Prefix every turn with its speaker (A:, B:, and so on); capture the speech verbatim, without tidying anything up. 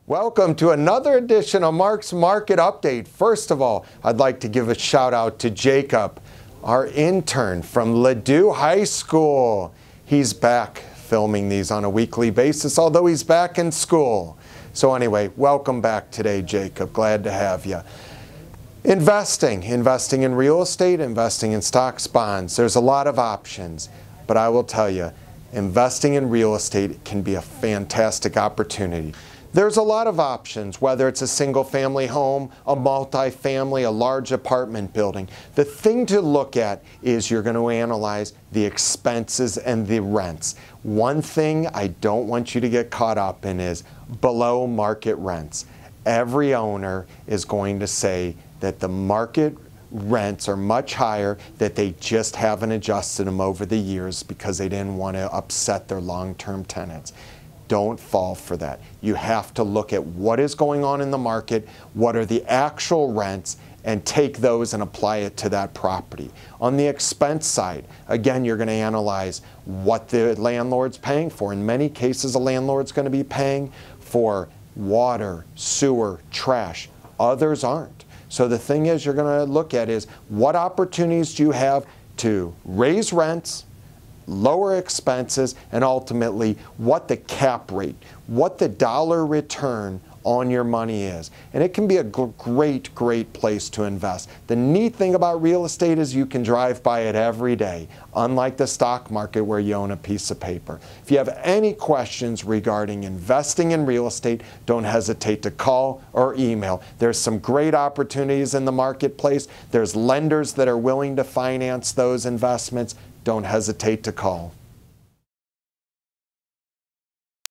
A: Welcome to another edition of Mark's Market Update. First of all, I'd like to give a shout out to Jacob, our intern from Ladue High School. He's back filming these on a weekly basis, although he's back in school. So anyway, welcome back today, Jacob. Glad to have you. Investing, investing in real estate, investing in stocks, bonds. There's a lot of options, but I will tell you, investing in real estate can be a fantastic opportunity. There's a lot of options, whether it's a single-family home, a multi-family, a large apartment building. The thing to look at is you're going to analyze the expenses and the rents. One thing I don't want you to get caught up in is below market rents. Every owner is going to say that the market rents are much higher, that they just haven't adjusted them over the years because they didn't want to upset their long-term tenants. Don't fall for that. You have to look at what is going on in the market, what are the actual rents, and take those and apply it to that property. On the expense side, again, you're going to analyze what the landlord's paying for. In many cases, a landlord's going to be paying for water, sewer, trash. Others aren't. So the thing is you're going to look at is what opportunities do you have to raise rents, lower expenses, and ultimately what the cap rate, what the dollar return on your money is. And it can be a great, great place to invest. The neat thing about real estate is you can drive by it every day, unlike the stock market where you own a piece of paper. If you have any questions regarding investing in real estate, don't hesitate to call or email. There's some great opportunities in the marketplace. There's lenders that are willing to finance those investments. Don't hesitate to call.